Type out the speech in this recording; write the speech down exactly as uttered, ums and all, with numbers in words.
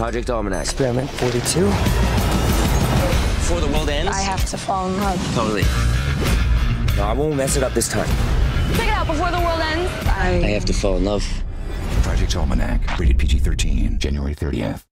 Project Almanac. Experiment forty-two. Before the world ends? I have to fall in love. Totally. No, I won't mess it up this time. Check it out, before the world ends. I... I have to fall in love. Project Almanac, rated P G thirteen, January thirtieth.